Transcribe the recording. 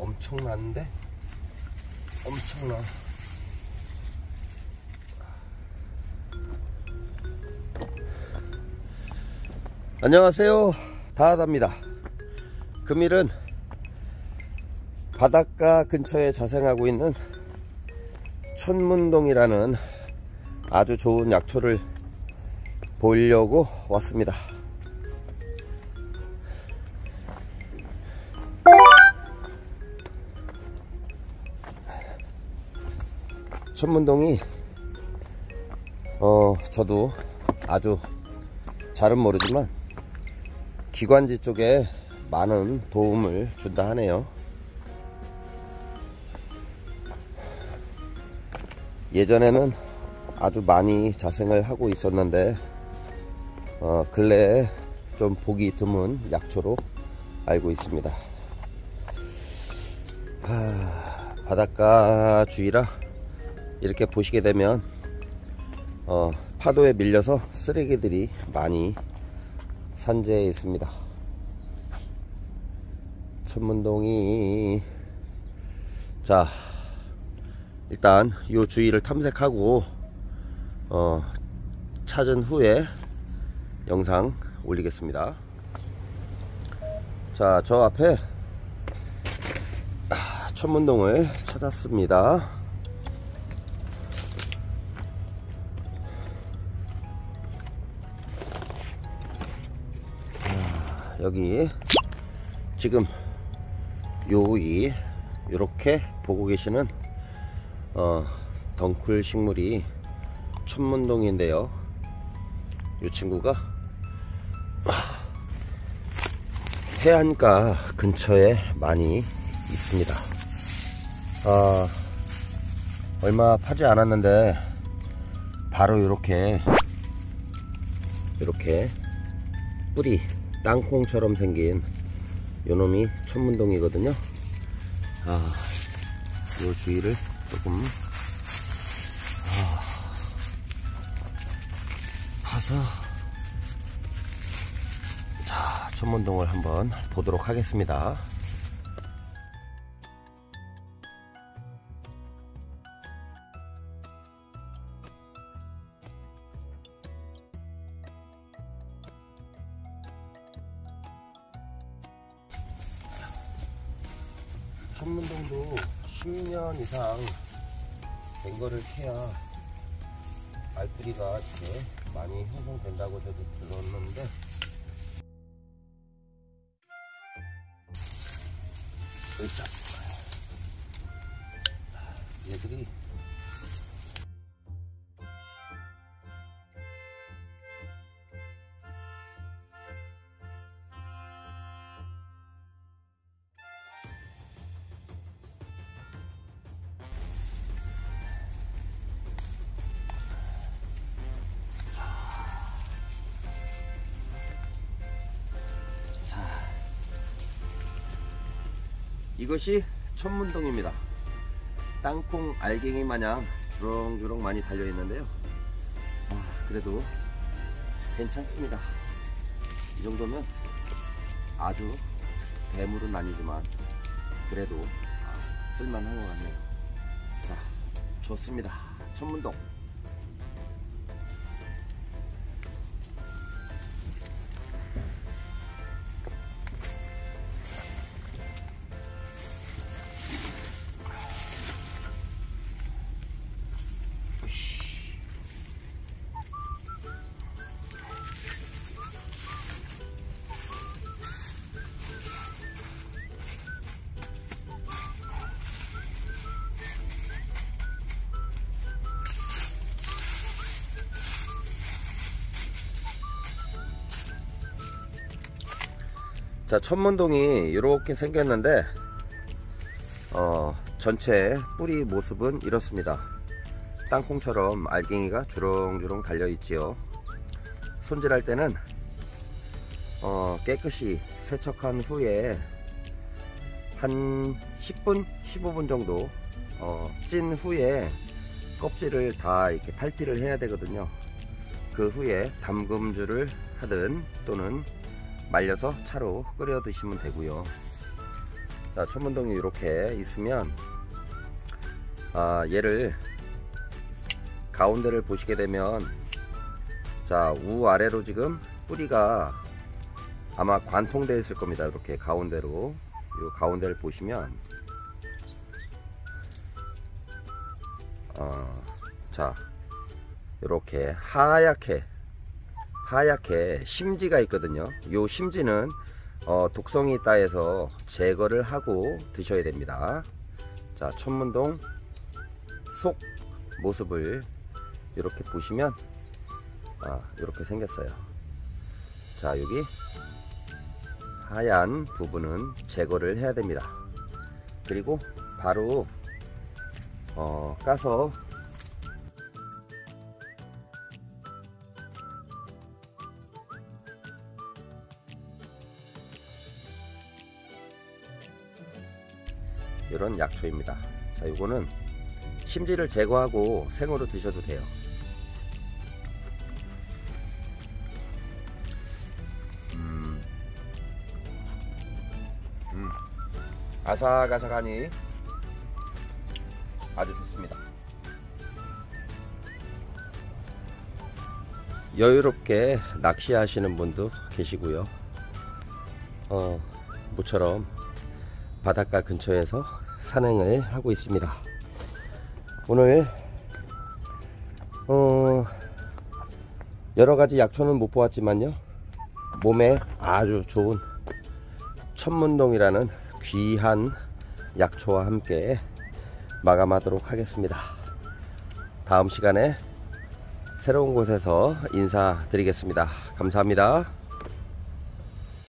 엄청난데? 엄청나. 안녕하세요, 다하다입니다. 금일은 바닷가 근처에 자생하고 있는 천문동이라는 아주 좋은 약초를 보려고 왔습니다. 천문동이 저도 아주 잘은 모르지만 기관지 쪽에 많은 도움을 준다 하네요. 예전에는 아주 많이 자생을 하고 있었는데 근래에 좀 보기 드문 약초로 알고 있습니다. 바닷가 주위라 이렇게 보시게 되면 파도에 밀려서 쓰레기들이 많이 산재해 있습니다. 천문동이, 자, 일단 이 주위를 탐색하고 찾은 후에 영상 올리겠습니다. 자, 저 앞에 천문동을 찾았습니다. 여기 지금 요렇게 보고 계시는 덩쿨 식물이 천문동인데요. 이 친구가 해안가 근처에 많이 있습니다. 얼마 파지 않았는데 바로 이렇게 뿌리 땅콩처럼 생긴 요놈이 천문동이거든요. 요 주위를 조금 파서 자, 천문동을 한번 보도록 하겠습니다. 천문동도 10년 이상 된 거를 캐야 알뿌리가 이렇게 많이 형성된다고 저도 들었는데, 일단 얘들이 이것이 천문동입니다. 땅콩 알갱이 마냥 주렁주렁 많이 달려 있는데요. 그래도 괜찮습니다. 이 정도면 아주 대물은 아니지만 그래도 쓸만한 것 같네요. 자, 좋습니다. 천문동. 자, 천문동이 이렇게 생겼는데 전체 뿌리 모습은 이렇습니다. 땅콩처럼 알갱이가 주렁주렁 달려 있지요. 손질할 때는 깨끗이 세척한 후에 한 10분 15분 정도 찐 후에 껍질을 다 이렇게 탈피를 해야 되거든요. 그 후에 담금주를 하든 또는 말려서 차로 끓여 드시면 되고요. 자, 천문동이 이렇게 있으면 얘를 가운데를 보시게 되면 자, 우아래로 지금 뿌리가 아마 관통되어 있을 겁니다. 이렇게 가운데로 이 가운데를 보시면 자, 이렇게 하얗게 심지가 있거든요. 이 심지는 독성이 있다 해서 제거를 하고 드셔야 됩니다. 자, 천문동 속 모습을 이렇게 보시면 이렇게 생겼어요. 자, 여기 하얀 부분은 제거를 해야 됩니다. 그리고 바로 까서 이런 약초입니다. 자, 요거는 심지를 제거하고 생으로 드셔도 돼요. 아삭아삭하니 아주 좋습니다. 여유롭게 낚시하시는 분도 계시고요. 모처럼 바닷가 근처에서 산행을 하고 있습니다. 오늘 여러가지 약초는 못 보았지만요, 몸에 아주 좋은 천문동이라는 귀한 약초와 함께 마감하도록 하겠습니다. 다음 시간에 새로운 곳에서 인사드리겠습니다. 감사합니다.